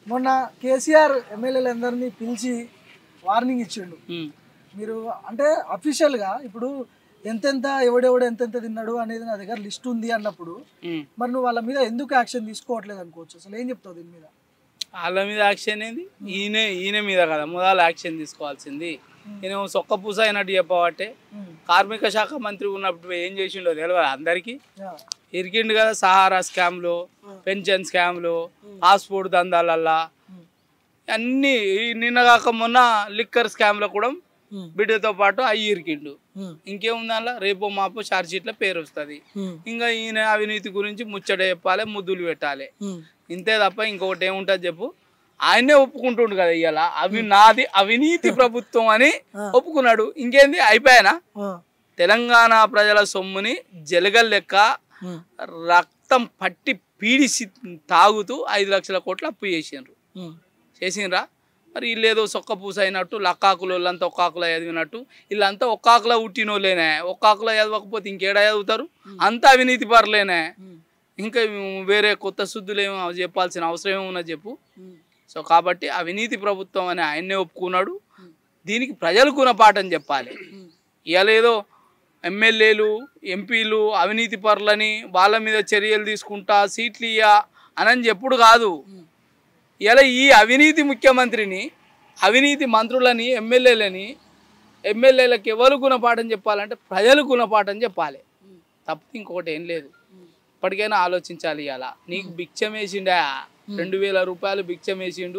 మొన్న కేసీఆర్ ఎమ్మెల్యేలందరినీ పిలిచి వార్నింగ్ ఇచ్చిండు. మీరు అంటే అఫీషియల్గా ఇప్పుడు ఎంతెంత ఎవడెవడు ఎంతెంత తిన్నాడు అనేది నా దగ్గర లిస్ట్ ఉంది అన్నప్పుడు మరి నువ్వు వాళ్ళ మీద ఎందుకు యాక్షన్ తీసుకోవట్లేదు అనుకోవచ్చు. అసలు ఏం చెప్తావు దీని మీద? వాళ్ళ మీద యాక్షన్ ఏంది? ఈయన మీద కదా మొదలు యాక్షన్ తీసుకోవాల్సింది. నేను సొక్క పూస అయినట్టు చెప్పబట్టే కార్మిక శాఖ మంత్రి ఉన్నప్పుడు ఏం చేసిండో తెలియదు అందరికీ. ఇరికిండు కదా సహారా స్కామ్లో, పెన్షన్ స్కామ్లో, పాస్పోర్ట్ దందాలల్లా అన్నీ. నిన్న కాక మొన్న లిక్కర్ స్కామ్లో కూడా బిడ్డతో పాటు అయ్యి ఇరికిండు. ఇంకేముంది దానిలో రేపో మాపో చార్జ్ షీట్లో పేరు వస్తుంది. ఇంకా ఈయన అవినీతి గురించి ముచ్చట చెప్పాలి, ముద్దులు పెట్టాలి, ఇంతే తప్ప ఇంకొకటి ఏముంటుంది చెప్పు. ఆయనే ఒప్పుకుంటుండు కదా ఇవాళ నాది అవినీతి ప్రభుత్వం అని ఒప్పుకున్నాడు. ఇంకేంది అయిపోయానా? తెలంగాణ ప్రజల సొమ్ముని జలగల్ లెక్క రక్తం పట్టి పీడిసి తాగుతూ 5 లక్షల కోట్లు అప్పు చేసిండ్రా. మరి వీళ్ళేదో సొక్క పూస అయినట్టు లక్కాకులు వాళ్ళంతా ఒక్కాకులో చదివినట్టు వీళ్ళంతా ఒక్కాకులో పుట్టినోళ్ళేనే. ఒక్కాకులో చదవకపోతే ఇంకేడా చదువుతారు? అంతా అవినీతి పరులేనే. ఇంకా వేరే కొత్త శుద్ధులు ఏమో చెప్పాల్సిన అవసరం ఏమున్నది చెప్పు. సో కాబట్టి అవినీతి ప్రభుత్వం అని ఆయన్నే ఒప్పుకున్నాడు. దీనికి ప్రజలు గుణపాఠం చెప్పాలి. ఇవాళ ఏదో ఎమ్మెల్యేలు ఎంపీలు అవినీతి పరులని వాళ్ళ మీద చర్యలు తీసుకుంటా సీట్లు ఇయ్యా అని చెప్పుడు కాదు. ఇలా ఈ అవినీతి ముఖ్యమంత్రిని, అవినీతి మంత్రులని, ఎమ్మెల్యేలకు ఎవరు గుణపాఠం చెప్పాలంటే ప్రజలు గుణపాఠం చెప్పాలి. తప్పితే ఇంకొకటి ఏం లేదు. ఇప్పటికైనా ఆలోచించాలి. ఇలా నీకు భిక్షం వేసిండా 2000 రూపాయలు భిక్షం వేసిండు,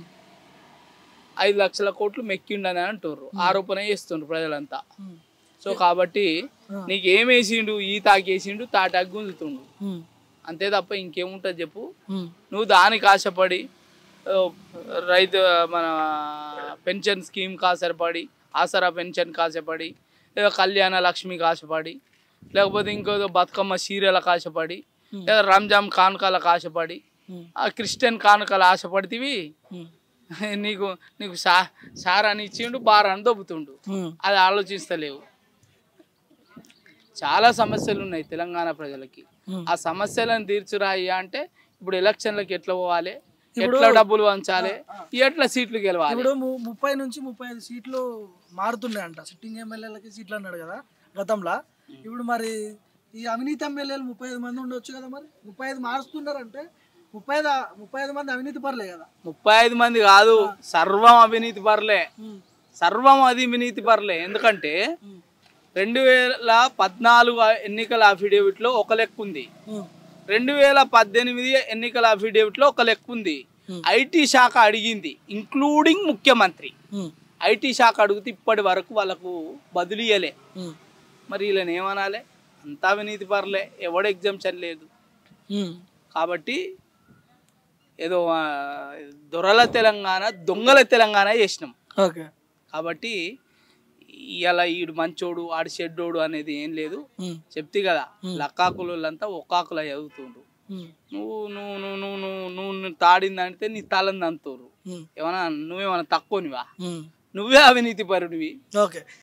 5 లక్షల కోట్లు మెక్కిండని అంటుర్రు, ఆరోపణ చేస్తుండ్రు ప్రజలంతా. సో కాబట్టి నీకు ఏం వేసిండు? ఈ తాకేసిండు, తాటాకు గుంజుతుండు, అంతే తప్ప ఇంకేముంటుంది చెప్పు. నువ్వు దానికి ఆశపడి రైతు మన పెన్షన్ స్కీమ్ కాసపడి, ఆసరా పెన్షన్ కాసపడి, లేదా కళ్యాణ లక్ష్మి కాసపడి, లేకపోతే ఇంకోదో బతుకమ్మ చీరల కాశపడి, లేదా రంజాన్ కానుకల కాశపడి, ఆ క్రిస్టియన్ కానుకలు ఆశపడితివి. నీకు సారాన్ని ఇచ్చిండు, బారాన్ని దొబ్బుతుండు. అది ఆలోచిస్తలేవు. చాలా సమస్యలు ఉన్నాయి తెలంగాణ ప్రజలకి. ఆ సమస్యలను తీర్చురాయ్యా అంటే ఇప్పుడు ఎలక్షన్లకు ఎట్లా పోవాలి, ఎట్లా డబ్బులు వంచాలి, ఎట్లా సీట్లు గెలవాలి. ఇప్పుడు 30 నుంచి 35 సీట్లు మారుతున్నాయంట. సిట్టింగ్ ఎమ్మెల్యేలకి సీట్లు అన్నాడు కదా గతంలో. ఇప్పుడు మరి ఈ అవినీతి ఎమ్మెల్యేలు 35 మంది ఉండొచ్చు కదా. మరి 35 మారుస్తున్నారంటే 35 మంది అవినీతి పర్లే కదా. 35 మంది కాదు, సర్వం అవినీతి పర్లే. సర్వం అవినీతి పర్లే. ఎందుకంటే 2014 ఎన్నికల అఫిడేవిట్లో ఒక లెక్క ఉంది, 2018 ఎన్నికల అఫిడేవిట్లో ఒక లెక్క ఉంది. ఐటీ శాఖ అడిగింది, ఇంక్లూడింగ్ ముఖ్యమంత్రి. ఐటీ శాఖ అడిగితే ఇప్పటి వరకు వాళ్ళకు బదిలీయలే. మరి వీళ్ళని ఏమనాలి? అంతా అవినీతి పర్లే, ఎవడు ఎగ్జామ్షన్ లేదు. కాబట్టి ఏదో దొరల తెలంగాణ, దొంగల తెలంగాణ చేసినాం. కాబట్టి ఇలా ఈడు మంచోడు ఆడు చెడ్డోడు అనేది ఏం లేదు. చెప్తే కదా లక్కాకులంతా ఒక్కాకులా చదువుతుండ్రు. నువ్వు తాడిందంటే నీ తలని తంతుర్రు. నువ్వేమన్నా తక్కువనివా? నువ్వే అవినీతి పరుడివి.